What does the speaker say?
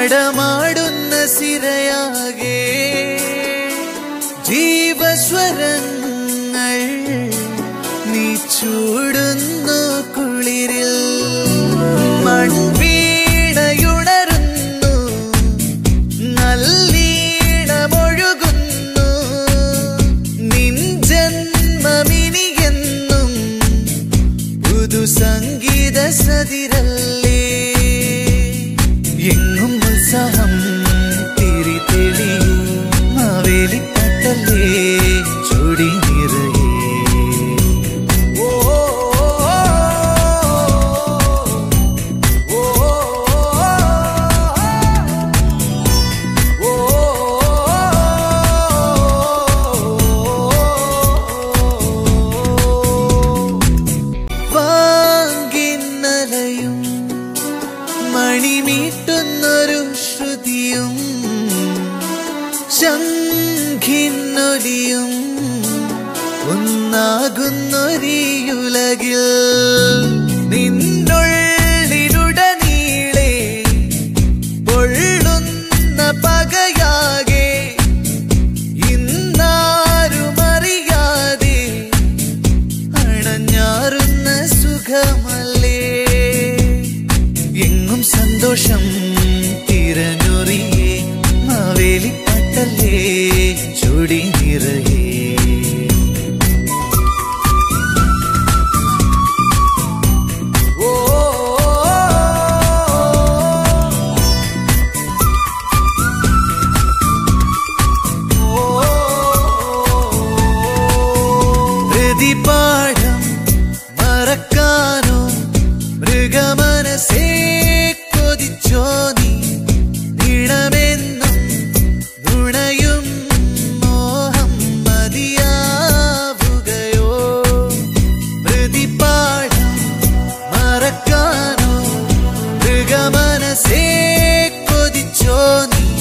നടമാടുന്ന സിരയാകെ ജീവസ്വരങ്ങൾ നീ ചൂടുന്നു കുളിരിൽ മൺവീണയുണരുന്നു നല്ലീണമൊഴുകുന്നു നിൻ ജന്മമിനിയെന്നും പുതു സംഗീത സതിരല്ലേ എങ്ങും ഉത്സാഹം തിരി തെളി മാവേലിക്കാട്ടല്ലേ ചൂടി നിറയെ വാങ്ങിന്നലയും മണിമീട്ടുന്നൊരു ശ്രുതിയും ശംഖിന്നൊലിയും ഒന്നാകുന്നൊരീയുലകിൽ നിന്നുള്ളിലുടനീളെ പൊള്ളുന്ന പകയാകെ ഇന്നാരുമറിയാതെ അണഞ്ഞാറുന്ന സുഖമല്ലേ എങ്ങും സന്തോഷം തിരഞ്ഞൊറിയേ മാവേലിക്കാട്ടല്ലേ ചൂടി നിറയെ പ്രതിപാഠം മറക്കാനോ മൃഗമനസേ കൊതിച്ചോ നീ നിണമെന്നും നുണയും മോഹം മതിയാവുകയോ പ്രതിപാഠം മറക്കാനോ മൃഗമനസേ കൊതിച്ചോ നീ